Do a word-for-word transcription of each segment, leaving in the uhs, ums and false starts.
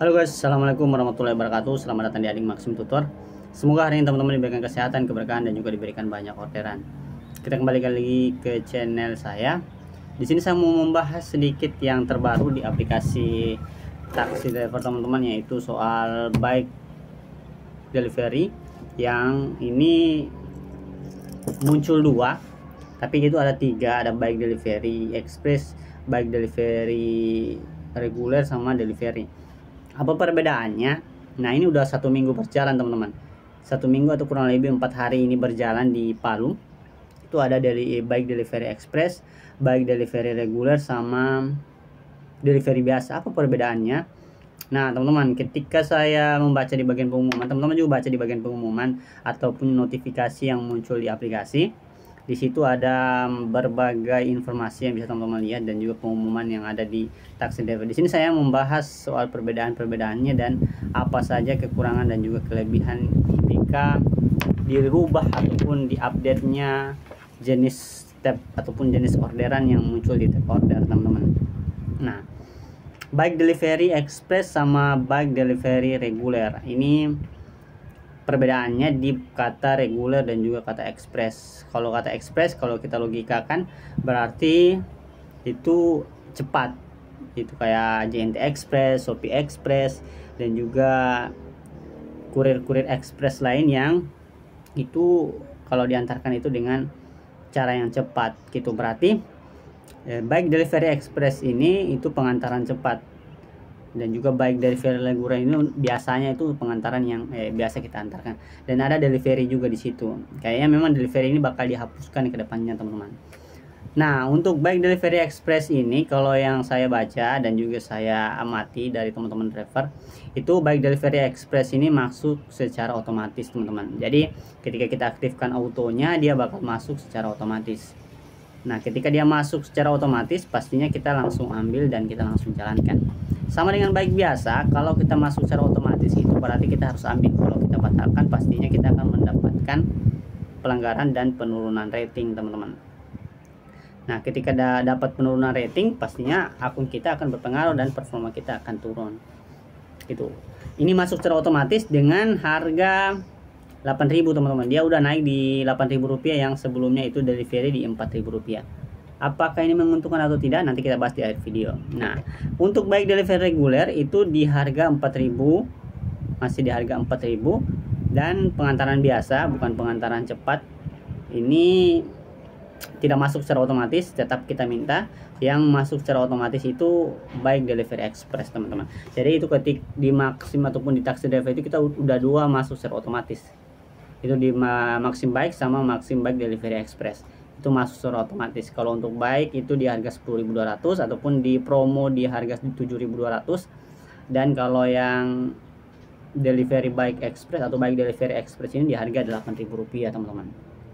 Halo guys, assalamualaikum warahmatullahi wabarakatuh. Selamat datang di Adik Maxim Tutor. Semoga hari ini teman-teman diberikan kesehatan, keberkahan, dan juga diberikan banyak orderan. Kita kembali lagi ke channel saya. Di sini saya mau membahas sedikit yang terbaru di aplikasi taksi driver teman-teman, yaitu soal bike delivery. Yang ini muncul dua, tapi itu ada tiga, ada bike delivery express, bike delivery reguler, sama delivery. Apa perbedaannya? Nah, ini udah satu minggu berjalan teman-teman, satu minggu atau kurang lebih empat hari ini berjalan di Palu. Itu ada dari bike delivery express, bike delivery reguler, sama delivery biasa. Apa perbedaannya? Nah teman-teman, ketika saya membaca di bagian pengumuman, teman-teman juga baca di bagian pengumuman ataupun notifikasi yang muncul di aplikasi. Di situ ada berbagai informasi yang bisa teman-teman lihat dan juga pengumuman yang ada di taksi driver. Di sini saya membahas soal perbedaan-perbedaannya dan apa saja kekurangan dan juga kelebihan ketika dirubah ataupun diupdate-nya jenis tab ataupun jenis orderan yang muncul di tab order teman-teman. Nah, bike delivery express sama bike delivery reguler ini perbedaannya di kata reguler dan juga kata express. Kalau kata express, kalau kita logikakan berarti itu cepat, itu kayak J N T Express, Shopee Express, dan juga kurir-kurir express lain yang itu kalau diantarkan itu dengan cara yang cepat gitu. Berarti eh, bike delivery express ini itu pengantaran cepat, dan juga baik delivery reguler ini biasanya itu pengantaran yang eh, biasa kita antarkan, dan ada delivery juga di situ. Kayaknya memang delivery ini bakal dihapuskan ke depannya teman-teman. Nah, untuk baik delivery express ini kalau yang saya baca dan juga saya amati dari teman-teman driver, itu baik delivery express ini masuk secara otomatis teman-teman. Jadi ketika kita aktifkan autonya, dia bakal masuk secara otomatis. Nah, ketika dia masuk secara otomatis, pastinya kita langsung ambil dan kita langsung jalankan. Sama dengan baik biasa, kalau kita masuk secara otomatis itu berarti kita harus ambil. Kalau kita batalkan, pastinya kita akan mendapatkan pelanggaran dan penurunan rating teman-teman. Nah, ketika da dapat penurunan rating, pastinya akun kita akan berpengaruh dan performa kita akan turun. Itu. Ini masuk secara otomatis dengan harga delapan ribu teman-teman. Dia udah naik di delapan ribu rupiah, yang sebelumnya itu delivery di empat ribu rupiah. Apakah ini menguntungkan atau tidak? Nanti kita bahas di akhir video. Nah, untuk baik delivery reguler itu di harga empat ribu, masih di harga empat ribu, dan pengantaran biasa bukan pengantaran cepat ini tidak masuk secara otomatis, tetap kita minta. Yang masuk secara otomatis itu baik delivery express teman-teman. Jadi itu ketik di Maxim ataupun di taksi driver itu kita udah dua masuk secara otomatis. Itu di Maxim Bike sama Maxim Bike Delivery Express itu masuk secara otomatis. Kalau untuk bike itu di harga sepuluh ribu dua ratus ataupun di promo di harga tujuh ribu dua ratus, dan kalau yang delivery bike express atau bike delivery express ini di harga delapan ribu rupiah teman-teman.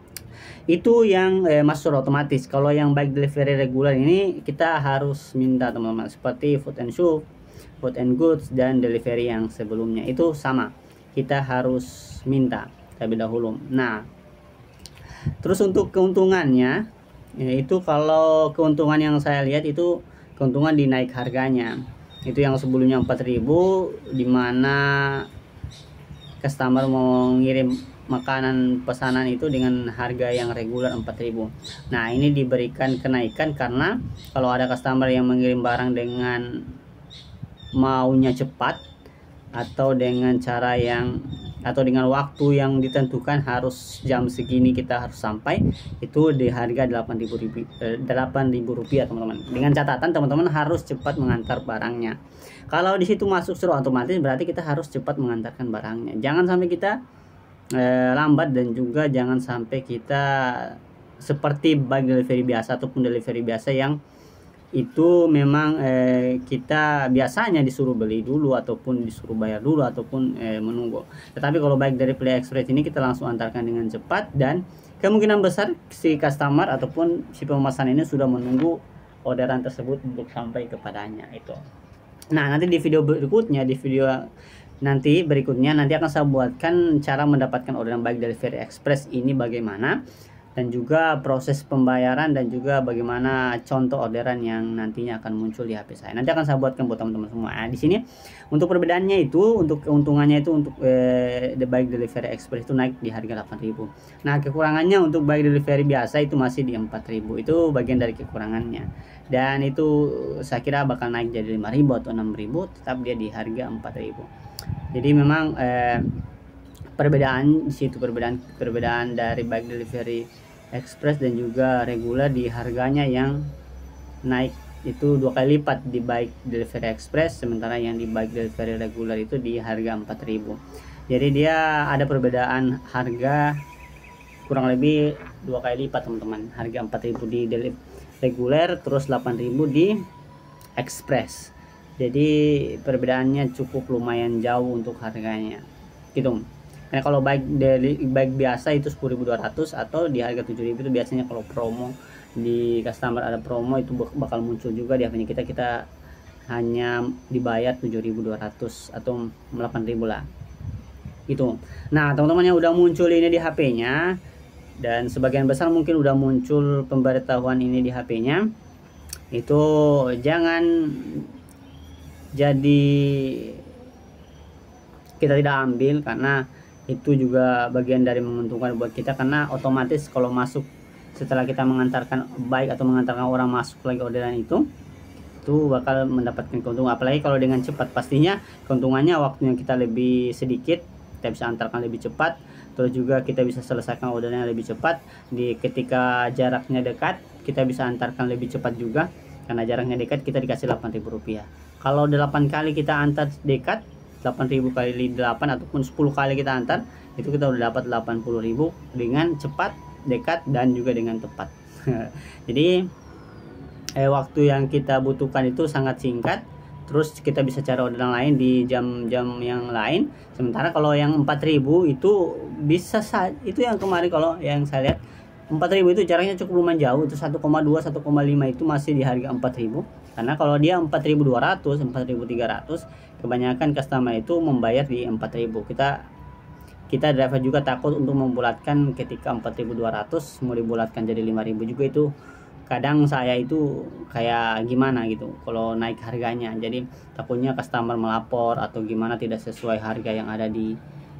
Itu yang eh, masuk secara otomatis. Kalau yang bike delivery reguler ini kita harus minta teman-teman, seperti food and shop, food and goods, dan delivery yang sebelumnya itu sama, kita harus minta terlebih dahulu. Nah, terus untuk keuntungannya, yaitu kalau keuntungan yang saya lihat itu keuntungan di naik harganya. Itu yang sebelumnya empat ribu, dimana customer mau ngirim makanan pesanan itu dengan harga yang reguler empat ribu. Nah, ini diberikan kenaikan karena kalau ada customer yang mengirim barang dengan maunya cepat atau dengan cara yang atau dengan waktu yang ditentukan, harus jam segini kita harus sampai, itu di harga delapan ribu rupiah teman-teman. Dengan catatan teman-teman harus cepat mengantar barangnya. Kalau di situ masuk secara otomatis berarti kita harus cepat mengantarkan barangnya. Jangan sampai kita eh, lambat, dan juga jangan sampai kita seperti bike delivery biasa ataupun delivery biasa yang itu memang eh, kita biasanya disuruh beli dulu ataupun disuruh bayar dulu ataupun eh, menunggu. Tetapi kalau baik dari Play Express ini kita langsung antarkan dengan cepat, dan kemungkinan besar si customer ataupun si pemesan ini sudah menunggu orderan tersebut untuk sampai kepadanya itu. Nah, nanti di video berikutnya, di video nanti berikutnya nanti akan saya buatkan cara mendapatkan orderan baik dari Delivery Express ini bagaimana. dan juga proses pembayaran dan juga bagaimana contoh orderan yang nantinya akan muncul di H P saya. Nanti akan saya buatkan buat teman-teman semua. Nah, di sini untuk perbedaannya itu, untuk keuntungannya itu untuk eh, the Bike Delivery Express itu naik di harga delapan ribu. Nah, kekurangannya untuk Bike Delivery biasa itu masih di empat ribu. Itu bagian dari kekurangannya. Dan itu saya kira bakal naik jadi lima ribu atau enam ribu, tetap dia di harga empat ribu. Jadi memang eh, perbedaan di situ, perbedaan perbedaan dari Bike Delivery Express dan juga reguler di harganya yang naik itu dua kali lipat di Bike Delivery Express, sementara yang di Bike Delivery reguler itu di harga empat ribu. Jadi dia ada perbedaan harga kurang lebih dua kali lipat teman-teman. Harga empat ribu di reguler, terus delapan ribu di Express. Jadi perbedaannya cukup lumayan jauh untuk harganya gitu. Nah, kalau baik dari baik biasa itu sepuluh ribu dua ratus atau di harga tujuh ribu itu biasanya kalau promo di customer ada promo itu bakal muncul juga di H P-nya kita kita hanya dibayar tujuh ribu dua ratus atau delapan ribu lah. Gitu. Nah, teman-teman yang udah muncul ini di H P-nya dan sebagian besar mungkin udah muncul pemberitahuan ini di H P-nya, itu jangan jadi kita tidak ambil, karena itu juga bagian dari menguntungkan buat kita, karena otomatis kalau masuk setelah kita mengantarkan baik atau mengantarkan orang masuk lagi orderan itu itu bakal mendapatkan keuntungan. Apalagi kalau dengan cepat, pastinya keuntungannya waktunya kita lebih sedikit, kita bisa antarkan lebih cepat, terus juga kita bisa selesaikan ordernya lebih cepat. Di ketika jaraknya dekat kita bisa antarkan lebih cepat juga, karena jaraknya dekat kita dikasih delapan ribu rupiah. Kalau delapan kali kita antar dekat, delapan ribu kali delapan ataupun sepuluh kali kita antar, itu kita udah dapat delapan puluh ribu dengan cepat, dekat, dan juga dengan tepat. Jadi eh, waktu yang kita butuhkan itu sangat singkat, terus kita bisa cari orderan lain di jam-jam yang lain. Sementara kalau yang empat ribu itu bisa saat itu yang kemarin kalau yang saya lihat empat ribu itu jaraknya cukup lumayan jauh, itu satu koma dua satu koma lima itu masih di harga empat ribu. Karena kalau dia empat ribu dua ratus, empat ribu tiga ratus, kebanyakan customer itu membayar di empat ribu. Kita kita driver juga takut untuk membulatkan ketika empat ribu dua ratus mau dibulatkan jadi lima ribu juga, itu kadang saya itu kayak gimana gitu kalau naik harganya. Jadi takutnya customer melapor atau gimana tidak sesuai harga yang ada di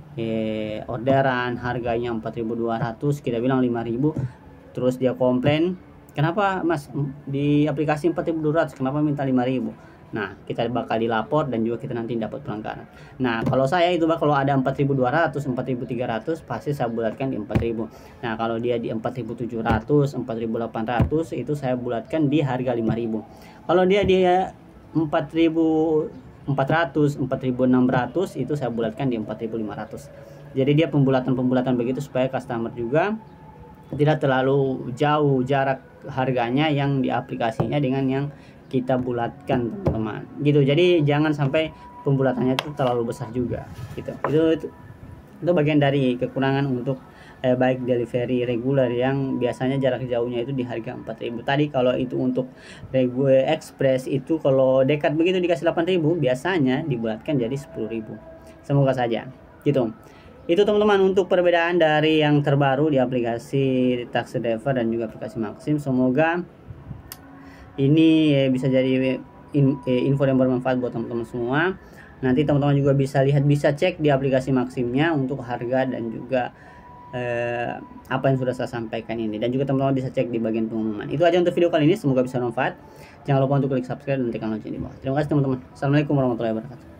eh, orderan. Harganya empat ribu dua ratus, kita bilang lima ribu, terus dia komplain, kenapa mas di aplikasi empat ribu dua ratus kenapa minta lima ribu. Nah, kita bakal dilapor dan juga kita nanti dapat pelanggaran. Nah, kalau saya itu kalau ada empat ribu dua ratus, empat ribu tiga ratus pasti saya bulatkan di empat ribu. Nah, kalau dia di empat ribu tujuh ratus, empat ribu delapan ratus itu saya bulatkan di harga lima ribu. Kalau dia dia empat ribu empat ratus, empat ribu enam ratus itu saya bulatkan di empat ribu lima ratus. Jadi dia pembulatan-pembulatan begitu supaya customer juga tidak terlalu jauh jarak harganya yang di aplikasinya dengan yang kita bulatkan, teman-teman. Gitu. Jadi jangan sampai pembulatannya itu terlalu besar juga. Gitu. Itu itu, itu bagian dari kekurangan untuk eh, baik delivery reguler yang biasanya jarak jauhnya itu di harga empat ribu. Tadi kalau itu untuk reguler express itu kalau dekat begitu dikasih delapan ribu, biasanya dibulatkan jadi sepuluh ribu. Semoga saja. Gitu. Itu teman-teman untuk perbedaan dari yang terbaru di aplikasi Taxi Driver dan juga aplikasi Maxim. Semoga ini eh, bisa jadi in, eh, info yang bermanfaat buat teman-teman semua. Nanti teman-teman juga bisa lihat, bisa cek di aplikasi Maximnya untuk harga dan juga eh, apa yang sudah saya sampaikan ini. Dan juga teman-teman bisa cek di bagian pengumuman. Itu aja untuk video kali ini, semoga bisa bermanfaat. Jangan lupa untuk klik subscribe dan tekan lonceng di bawah. Terima kasih teman-teman. Assalamualaikum warahmatullahi wabarakatuh.